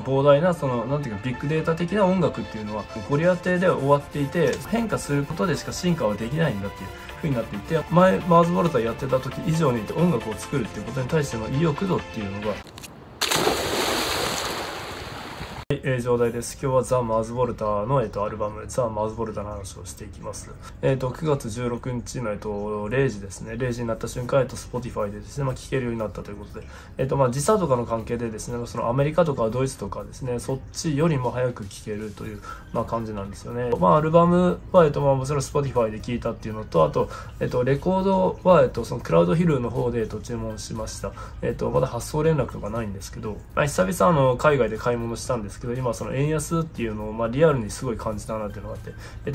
膨大ななんていうかビッグデータ的な音楽っていうのはゴリアテで終わっていて、変化することでしか進化はできないんだっていう風になっていて、前マーズ・ボルタやってた時以上に音楽を作るっていうことに対しての意欲度っていうのが、上代です。今日はザ・マーズ・ボルタの、アルバムザ・マーズ・ボルタの話をしていきます。9月16日の、0時ですね。0時になった瞬間、Spotify でですね、聴けるようになったということで、時差とかの関係でですね、アメリカとかドイツとかですね、そっちよりも早く聴けるという、感じなんですよね。アルバムは、もちろん Spotify で聴いたっていうのと、あと、レコードは、クラウドヒルの方で、注文しました。まだ発送連絡とかないんですけど、久々海外で買い物したんですけど、今円安っていうのをリアルにすごい感じたなっていうのがあって、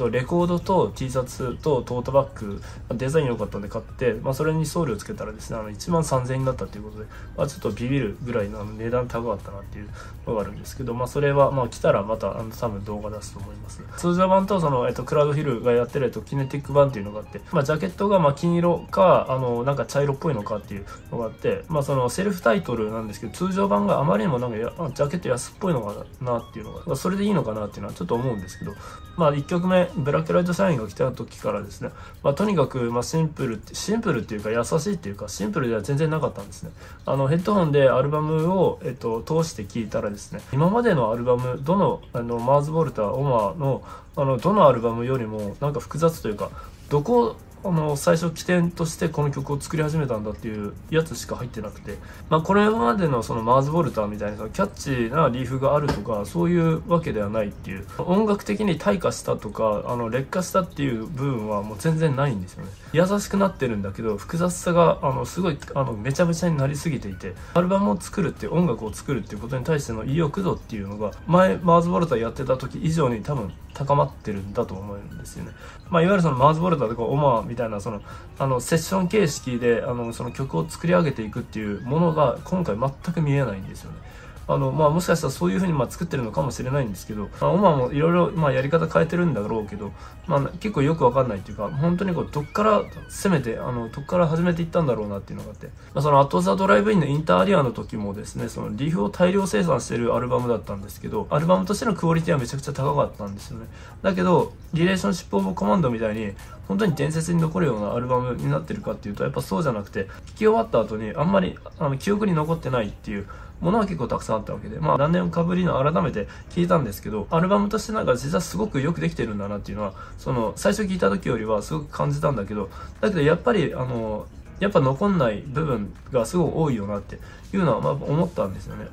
レコードと T シャツとトートバッグ、デザイン良かったんで買って、それに送料つけたらですね、1万3000円になったということで、ちょっとビビるぐらいの値段高かったなっていうのがあるんですけど、それは来たらまた多分動画出すと思います。通常版とクラウドヒルがやってるキネティック版っていうのがあって、ジャケットが金色かなんか茶色っぽいのかっていうのがあって、セルフタイトルなんですけど、通常版があまりにもジャケット安っぽいのかなっていうのが、それでいいのかなっていうのはちょっと思うんですけど、1曲目ブラックライトシャインが来た時からですね、とにかくシンプルっていうか優しいっていうか、シンプルでは全然なかったんですね。ヘッドホンでアルバムを、通して聴いたらですね、今までのアルバムどのマーズ・ボルタ、オマーのどのアルバムよりもなんか複雑というか、どこ最初起点としてこの曲を作り始めたんだっていうやつしか入ってなくて、これまでのマーズ・ボルタみたいなキャッチーなリーフがあるとかそういうわけではないっていう、音楽的に退化したとか劣化したっていう部分はもう全然ないんですよね。優しくなってるんだけど複雑さがすごいめちゃめちゃになりすぎていて、アルバムを作るっていう音楽を作るっていうことに対しての意欲度っていうのが前マーズ・ボルタやってた時以上に多分高まってるんだと思うんですよね。いわゆるマーズ・ボルタとかオマーみたいなセッション形式でその曲を作り上げていくっていうものが今回全く見えないんですよね。もしかしたらそういう風に作ってるのかもしれないんですけど、オマもいろいろやり方変えてるんだろうけど、結構よくわかんないっていうか、本当にどっから攻めてどっから始めていったんだろうなっていうのがあって、アット・ザ・ドライブインのインターリアの時もですね、リーフを大量生産してるアルバムだったんですけど、アルバムとしてのクオリティはめちゃくちゃ高かったんですよね。だけどリレーションシップ・オブ・コマンドみたいに本当に伝説に残るようなアルバムになってるかっていうと、やっぱそうじゃなくて、聴き終わった後にあんまり記憶に残ってないっていうものは結構たくさんあったわけで、何年かぶりの改めて聞いたんですけど、アルバムとして実はすごくよくできてるんだなっていうのは最初聞いた時よりはすごく感じたんだけど、だけどやっぱりやっぱ残んない部分がすごい多いよなっていうのは思ったんですよね。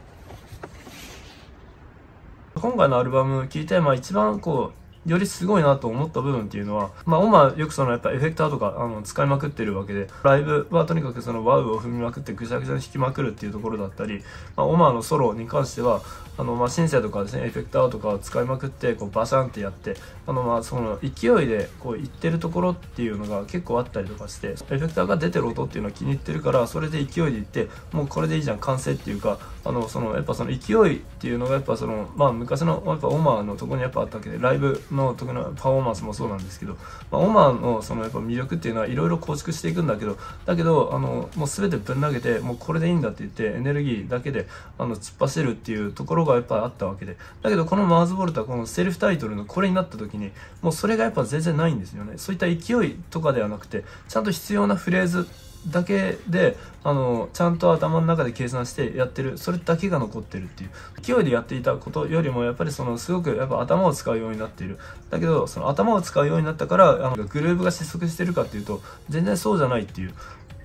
今回のアルバム聞いて、一番よりすごいなと思った部分っていうのは、オマよくやっぱエフェクターとか使いまくってるわけで、ライブはとにかくワウを踏みまくってぐちゃぐちゃに弾きまくるっていうところだったり、オマのソロに関してはシンセとかですね、エフェクターとかを使いまくってバシャンってやって、勢いでいってるところっていうのが結構あったりとかして、エフェクターが出てる音っていうのは気に入ってるから、それで勢いでいって、もうこれでいいじゃん完成っていうか、やっぱ勢いっていうのがやっぱ昔のやっぱオマのところにやっぱあったわけで、ライブの時のパフォーマンスもそうなんですけど、オマのやっぱ魅力っていうのはいろいろ構築していくんだけど、もう全てぶん投げてもうこれでいいんだって言ってエネルギーだけで突っ走るっていうところがやっぱあったわけで、だけどこのマーズ・ボルタこのセルフタイトルのこれになった時にもうそれがやっぱ全然ないんですよね。そういった勢いとかではなくて、ちゃんと必要なフレーズだけでちゃんと頭の中で計算してやってる、それだけが残ってるっていう、勢いでやっていたことよりもやっぱりすごくやっぱ頭を使うようになっている。だけど頭を使うようになったからグルーヴが失速してるかっていうと全然そうじゃないっていう。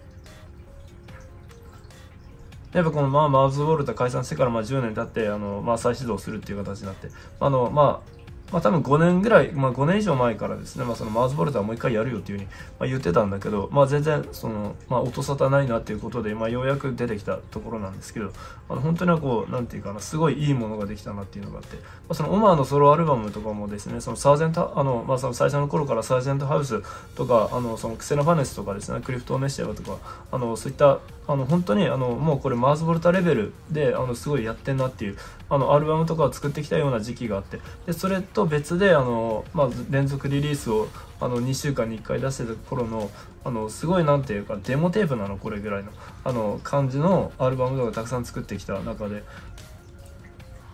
やっぱこのマーズ・ボルタ解散してから10年経って再始動するっていう形になって、多分5年ぐらい、5年以上前からですね、マーズ・ボルタはもう一回やるよっていう風に、言ってたんだけど、全然音沙汰ないなっていうことで、ようやく出てきたところなんですけど、本当になんていうかな、すごいいいものができたなっていうのがあって、オマーのソロアルバムとかもですね、サージェント、最初の頃からサージェントハウスとか、クセナファネスとかですね、クリフト・メシアとか、そういった、本当にもうこれマーズ・ボルタレベルですごいやってんなっていうアルバムとかを作ってきたような時期があって、でそれと別で連続リリースを2週間に1回出してた頃のすごいなんていうかデモテープなのこれぐらいの感じのアルバムとかたくさん作ってきた中で、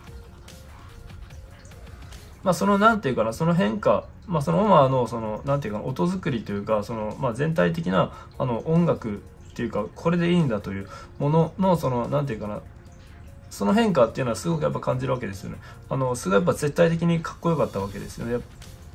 そのなんていうかな、その変化、そのオマーのそのなんていうかな、音作りというか、その全体的な音楽っていうか、これでいいんだというもののそのなんていうかな、その変化っていうのはすごくやっぱ感じるわけですよね。すごいやっぱ絶対的にかっこよかったわけですよね。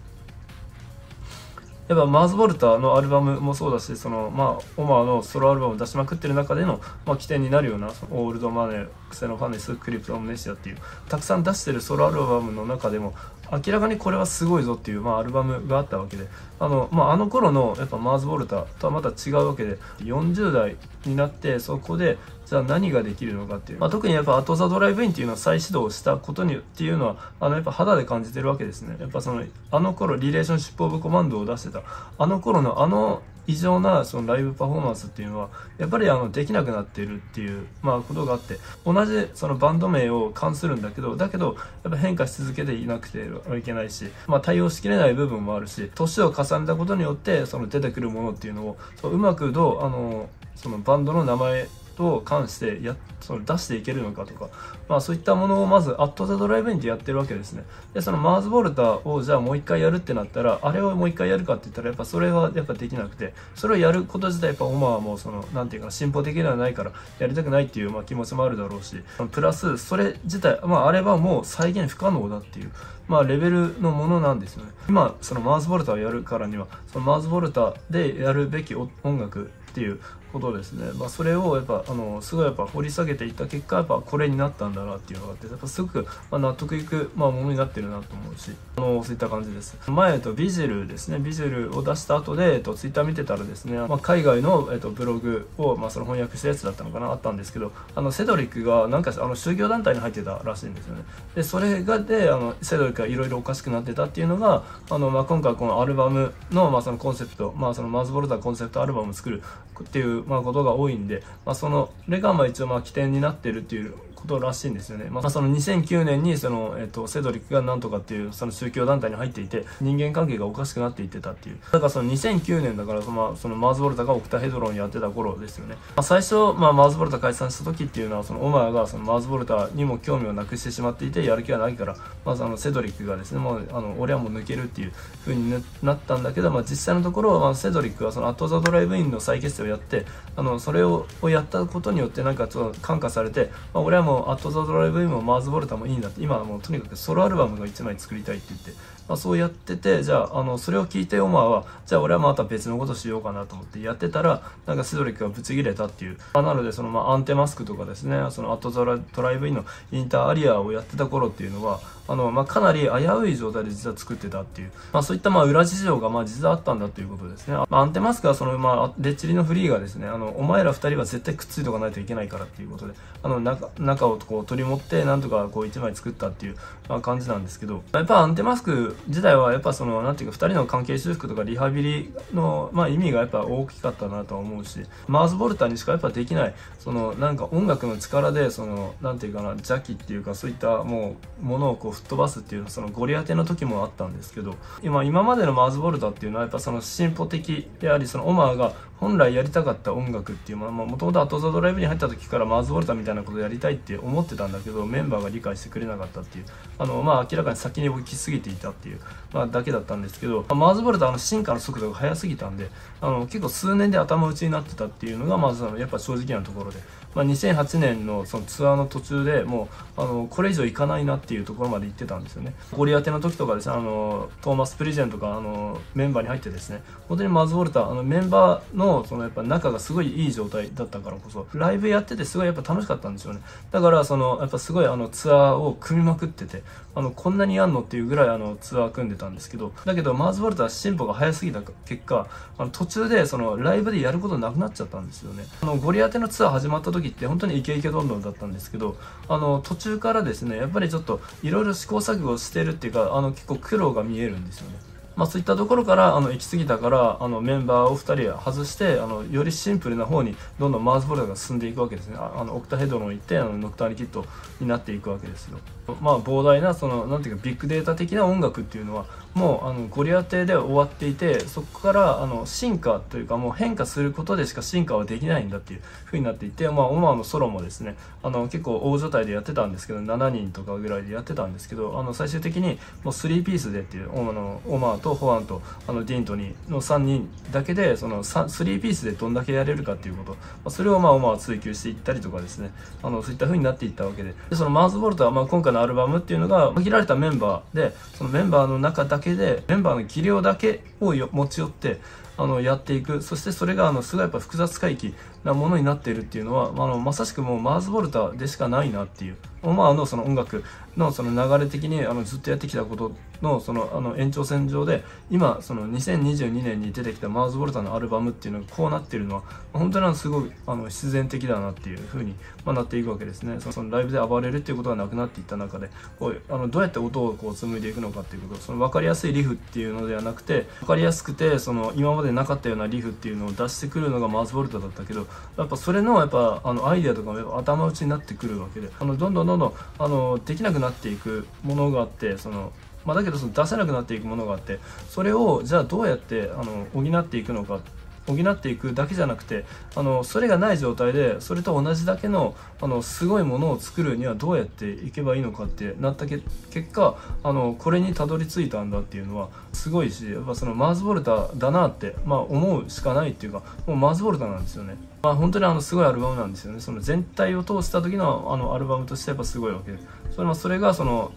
やっぱマーズ・ボルタのアルバムもそうだし、そのオマーのソロアルバムを出しまくってる中での、起点になるような、そのオールドマネー、クセノファネス、クリプト・アムネシアっていうたくさん出してるソロアルバムの中でも明らかにこれはすごいぞっていう、アルバムがあったわけで、あの頃のやっぱマーズ・ボルタとはまた違うわけで、40代になってそこでじゃあ何ができるのかっていう、特にやっぱアト・ザ・ドライブインっていうのを再始動したことにっていうのはやっぱ肌で感じてるわけですね。やっぱその頃リレーションシップ・オブ・コマンドを出してた頃の異常なそのライブパフォーマンスっていうのはやっぱりできなくなっているっていうことがあって、同じそのバンド名を冠するんだけどやっぱ変化し続けていなくてはいけないし、対応しきれない部分もあるし、年を重ねたことによってその出てくるものっていうのをうまくそのバンドの名前と関してその出していけるのかとか、そういったものをまずアット・ザ・ドライブインってやってるわけですね。でそのマーズ・ボルタをじゃあもう一回やるってなったら、あれをもう一回やるかって言ったらやっぱそれはやっぱできなくて、それをやること自体やっぱオマはもうそのなんていうか進歩的ではないからやりたくないっていう気持ちもあるだろうし、プラスそれ自体あれはもう再現不可能だっていうレベルのものなんですよね。今そのマーズ・ボルタをやるからにはそのマーズ・ボルタでやるべき音楽っていうことですね。それをやっぱすごいやっぱ掘り下げていった結果やっぱこれになったんだなっていうのがあって、やっぱすごく納得いくものになってるなと思うし、そういった感じです。前ビジルですね、ビジルを出した後でツイッター見てたらですね、海外のブログをその翻訳したやつだったのかな、あったんですけど、セドリックがなんか宗教団体に入ってたらしいんですよね。でそれがでセドリックがいろいろおかしくなってたっていうのが今回このアルバムのそのコンセプト、そのマーズ・ボルタコンセプトアルバムを作るっていうことが多いんで、そのレが一応起点になってるっていうことらしいんですよね。その2009年にその、セドリックがなんとかっていうその宗教団体に入っていて人間関係がおかしくなっていってたっていう、だからその2009年だからそのマーズ・ボルタがオクタヘドロンやってた頃ですよね。最初マーズ・ボルタ解散した時っていうのはそのオマーがそのマーズ・ボルタにも興味をなくしてしまっていてやる気がないから、セドリックがですねもう俺はもう抜けるっていう風になったんだけど、実際のところセドリックはそのアット・ザ・ドライブインの再結成をやってそれをやったことによってなんかちょっと感化されて、俺はもうアット・ザ・ドライブインもマーズ・ボルタもいいんだって、今はもうとにかくソロアルバムが1枚作りたいって言って、そうやってて、じゃあそれを聞いてオマーはじゃあ俺はまた別のことしようかなと思ってやってたら、なんかセドリックがブチ切れたっていう、なのでそのアンテマスクとかですね、そのアット・ザ・ドライブインのインターアリアをやってた頃っていうのはかなり危うい状態で実は作ってたっていう、そういった裏事情が実はあったんだということですね。アンテマスクはそのレッチリのフリーがですね、お前ら2人は絶対くっついておかないといけないからっていうことで中をこう取り持ってなんとかこう1枚作ったっていう感じなんですけど、やっぱアンテマスク自体はやっぱそのなんていうか2人の関係修復とかリハビリの意味がやっぱ大きかったなとは思うし、マーズ・ボルタにしかやっぱできないそのなんか音楽の力でそのなんていうかな邪気っていうかそういったものをこう吹っ飛ばすっていうそのゴリ当ての時もあったんですけど、今までのマーズ・ボルタっていうのはやっぱその進歩的であり、そのオマーが本来やりたかった音楽っていうもともとアット・ザ・ドライブに入った時からマーズ・ボルタみたいなことをやりたいって思ってたんだけど、メンバーが理解してくれなかったっていう明らかに先に動きすぎていたっていうだけだったんですけど、マーズ・ボルタ進化の速度が速すぎたんで結構数年で頭打ちになってたっていうのがまずやっぱ正直なところで、2008年のそのツアーの途中でもうこれ以上いかないなっていうところまで行ってたんですよね。ゴリ当ての時とかですね、トーマス・プリジェンとかメンバーに入ってですね、本当にマーズ・ボルタメンバーのそのやっぱ仲がすごいいい状態だったからこそライブやっててすごいやっぱ楽しかったんですよね。だからやっぱすごいツアーを組みまくっててこんなにやんのっていうぐらいツアー組んでたんですけど、だけどマーズ・ボルタは進歩が早すぎた結果途中でそのライブでやることなくなっちゃったんですよね。ゴリ当てのツアー始まった時って本当にイケイケどんどんだったんですけど途中からですねやっぱりちょっといろいろ試行錯誤してるっていうか結構苦労が見えるんですよね。 そういったところから行き過ぎたからメンバーを2人外してよりシンプルな方にどんどんマーズボルタが進んでいくわけですね。オクタヘドロン行ってノクターニキッドになっていくわけですよ。膨大ななんていうかビッグデータ的な音楽っていうのはもうゴリアテで終わっていて、そこから進化というかもう変化することでしか進化はできないんだっていう風になっていて、オマーのソロもですね結構大所帯でやってたんですけど、7人とかぐらいでやってたんですけど、最終的にもう3ピースでっていうオマーとホアンとディーントニーの3人だけで3ピースでどんだけやれるかっていうこと、それをオマーは追求していったりとかですね、そういった風になっていったわけで、そのマーズボルタは今回のアルバムっていうのが限られたメンバーで、そのメンバーの中だけでメンバーの技量だけを持ち寄ってやっていく。そしてそれがすごいやっぱ複雑回帰なものになっているっていうのはまさしくもうマーズボルタでしかないなっていう、オマーのその音楽の流れ的にずっとやってきたことの延長線上で今2022年に出てきたマーズボルタのアルバムっていうのがこうなっているのは本当にすごい必然的だなっていう風になっていくわけですね。そのライブで暴れるっていうことがなくなっていった中でどうやって音を紡いでいくのかっていうこと、分かりやすいリフっていうのではなくて、分かりやすくて今までなかったようなリフっていうのを出してくるのがマーズボルタだったけど、やっぱそれのアイデアとかも頭打ちになってくるわけで、どんどんできなくなっていくものがあって、だけど出せなくなっていくものがあって、それをじゃあどうやって補っていくのか、補っていくだけじゃなくてそれがない状態でそれと同じだけのすごいものを作るにはどうやっていけばいいのかってなった結果これにたどり着いたんだっていうのはすごいし、やっぱマーズボルタだなって思うしかないっていうか、もうマーズボルタなんですよね。本当にすごいアルバムなんですよね。全体を通した時のアルバムとしてやっぱすごいわけで、それが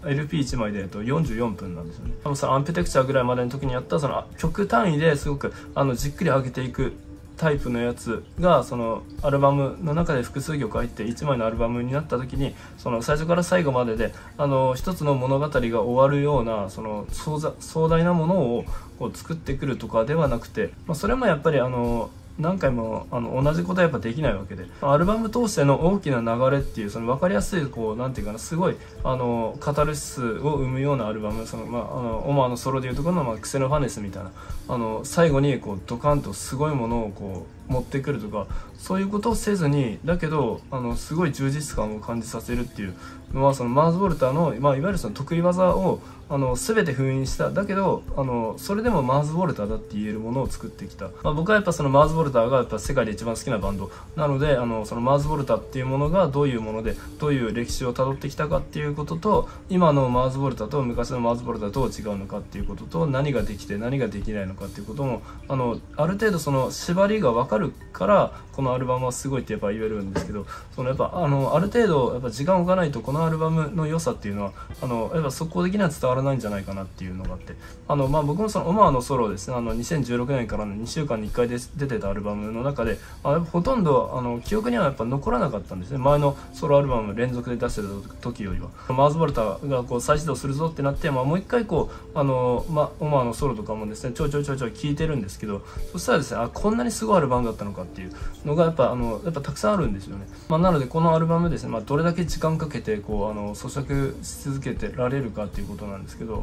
LP1 枚で44分なんですよね。アンペテクチャーぐらいまでの時にやった曲単位ですごくじっくり上げていくタイプのやつがアルバムの中で複数曲入って1枚のアルバムになった時に最初から最後までで一つの物語が終わるような壮大なものを作ってくるとかではなくて、それもやっぱり何回も同じことはやっぱできないわけで、アルバム通しての大きな流れっていう分かりやすいなんていうかな、すごいカタルシスを生むようなアルバム、オマーのソロでいうところのクセノファネスみたいな最後にドカンとすごいものを持ってくるとか、そういうことをせずにだけどすごい充実感を感じさせるっていうのはマーズボルタの、いわゆる得意技を全て封印しただけどそれでもマーズボルタだって言えるものを作ってきた、僕はやっぱマーズボルタがやっぱ世界で一番好きなバンドなのでマーズボルタっていうものがどういうものでどういう歴史をたどってきたかっていうことと、今のマーズボルタと昔のマーズボルタとどう違うのかっていうことと、何ができて何ができないのかっていうこともある程度縛りが分かるからこのアルバムはすごいってやっぱ言えるんですけど、やっぱある程度やっぱ時間を置かないとこのアルバムの良さっていうのはやっぱ速攻的には伝わらないんじゃないかなっていうのがあって、僕もオマーのソロですね2016年からの2週間に1回で出てたアルバムの中でほとんど記憶にはやっぱ残らなかったんですね。前のソロアルバム連続で出してた時よりはマーズボルタが再始動するぞってなってもう一回オマーのソロとかもですねちょい聞いてるんですけど、そしたらですねこんなにすごいアルバムだったのかっていうのがやっぱたくさんあるんですよね。なのでこのアルバムですね、どれだけ時間かけて咀嚼し続けてられるかっていうことなんですけど、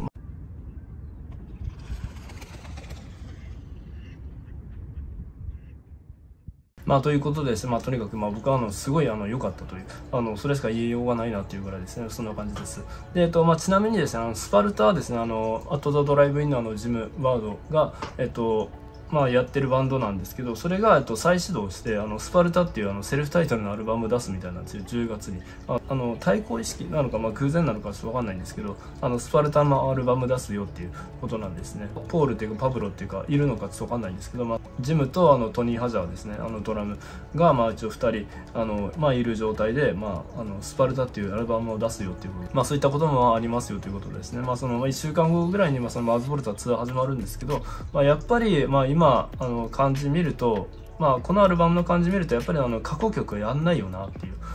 ということでですね、とにかく僕はすごい良かったというそれしか言いようがないなっていうぐらいですね、そんな感じです。でちなみにですねスパルタはですねアット・ザ・ドライブインのジム・ワードがやってるバンドなんですけど、それが再始動してスパルタっていうセルフタイトルのアルバムを出すみたいなんですよ、10月に。対抗意識なのか偶然なのかちょっと分かんないんですけどスパルタのアルバム出すよっていうことなんですね。ポールっていうかパブロっていうかいるのかちょっと分かんないんですけど、ジムとトニー・ハジャーですねドラムが一応2人いる状態でスパルタっていうアルバムを出すよっていうこと、そういったこともありますよということですね。1週間後ぐらいにマーズボルタツアー始まるんですけど、やっぱり今感じ見るとこのアルバムの感じ見るとやっぱり過去曲はやんないよなっていう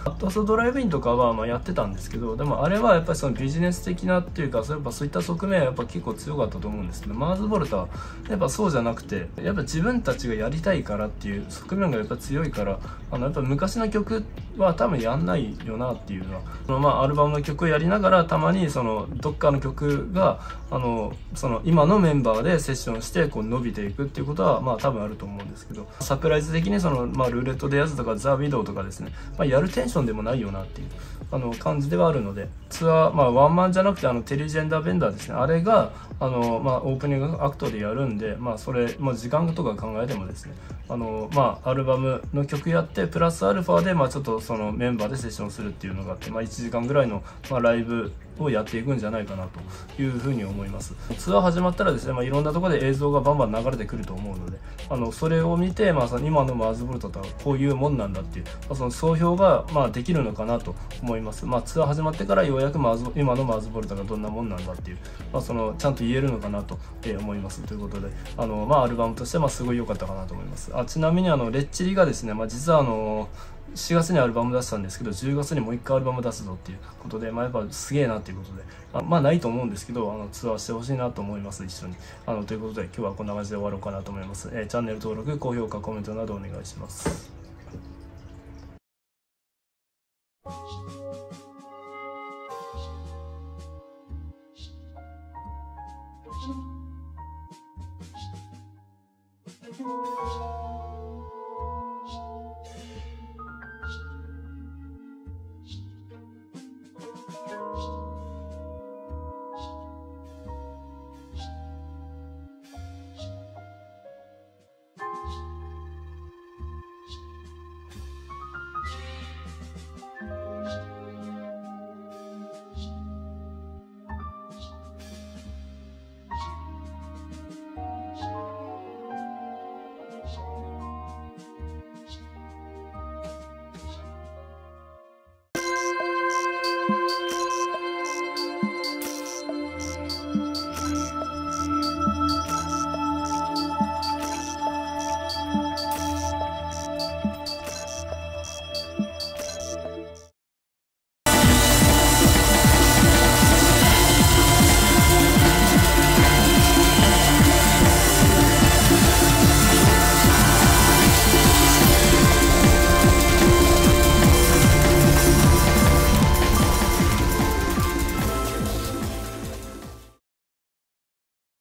アットスドライブインとかはまあやってたんですけど、でもあれはやっぱりそのビジネス的なっていうか、そういった側面はやっぱ結構強かったと思うんですけど、マーズボルタはやっぱそうじゃなくて、やっぱ自分たちがやりたいからっていう側面がやっぱ強いから、やっぱ昔の曲は多分やんないよなっていうのは、まあアルバムの曲をやりながら、たまにそのどっかの曲がその今のメンバーでセッションしてこう伸びていくっていうことはまあ多分あると思うんですけど、サプライズ的にそのまあルーレットでやつとかザ・ウィドウとかですね、まあ、やるテンションでもないよなっていう感じではあるので、ツアー、まあ、ワンマンじゃなくてテリジェンダーベンダーですね、あれがまあ、オープニングアクトでやるんで、まあ、それ、まあ、時間とか考えてもですね、まあ、アルバムの曲やってプラスアルファで、まあ、ちょっとそのメンバーでセッションするっていうのがあって、まあ、1時間ぐらいの、まあ、ライブをやっていくんじゃないかなというふうに思います。ツアー始まったらですね、まあ、いろんなところで映像がバンバン流れてくると思うので、それを見て、まあ、今のマーズボルトとはこういうもんなんだっていう、まあ、その総評がまあできるのかなと思います。まあ、ツアー始まってからようやく今のマーズボルトがどんなもんなんだっていう、まあ、ちゃんと言えるのかなと思います。ということで、まあ、アルバムとしてはすごい良かったかなと思います。ちなみにレッチリがですね、まあ、実は4月にアルバム出したんですけど、10月にもう1回アルバム出すぞっていうことで、まあ、やっぱすげえなっていうことで、まあないと思うんですけど、ツアーしてほしいなと思います、一緒に。ということで、今日はこんな感じで終わろうかなと思います。チャンネル登録、高評価、コメントなどお願いします。